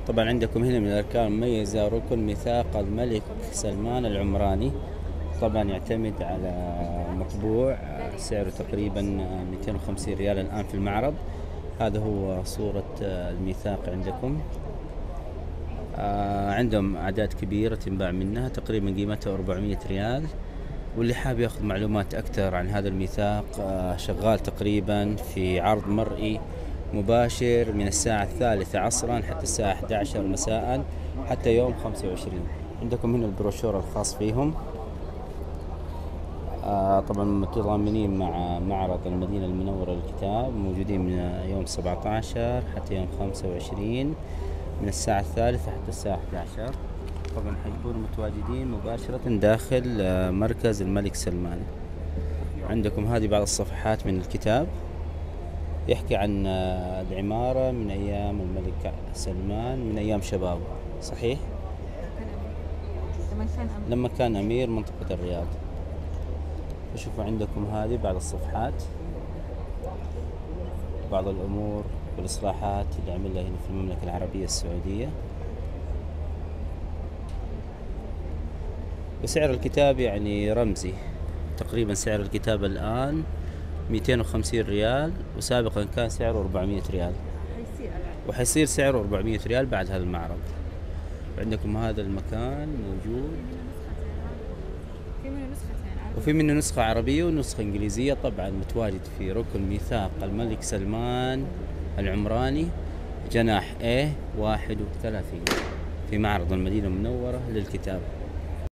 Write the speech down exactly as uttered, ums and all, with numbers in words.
طبعا عندكم هنا من الأركان المميزة ركن ميثاق الملك سلمان العمراني. طبعا يعتمد على مطبوع سعره تقريبا مئتين وخمسين ريال الآن في المعرض. هذا هو صورة الميثاق عندكم. آه عندهم أعداد كبيرة تنباع منها، تقريبا قيمتها أربعمية ريال. واللي حاب ياخذ معلومات أكثر عن هذا الميثاق آه شغال تقريبا في عرض مرئي مباشر من الساعة الثالثة عصرا حتى الساعة أحد عشر مساء حتى يوم خمسة وعشرين. عندكم هنا البروشور الخاص فيهم. آه طبعا متضامنين مع معرض المدينة المنورة للكتاب، موجودين من يوم سبعة عشر حتى يوم خمسة وعشرين من الساعة الثالثة حتى الساعة أحد عشر. طبعا حيكونوا متواجدين مباشرة داخل آه مركز الملك سلمان. عندكم هذه بعض الصفحات من الكتاب يحكي عن آه العمارة من أيام الملك سلمان، من أيام شبابه. صحيح؟ لما كان أمير. لما كان أمير منطقة الرياض. شوفوا عندكم هذه بعض الصفحات، بعض الأمور والإصلاحات اللي عملها هنا في المملكة العربية السعودية. وسعر الكتاب يعني رمزي، تقريبا سعر الكتاب الآن مئتين وخمسين ريال، وسابقا كان سعره أربعمية ريال، وحيصير سعره أربعمية ريال بعد هذا المعرض. عندكم هذا المكان موجود، في منه نسختين عربية وفي منه نسخة عربية ونسخة إنجليزية. طبعا متواجد في ركن ميثاق الملك سلمان العمراني جناح A واحد وثلاثين في معرض المدينة المنورة للكتاب.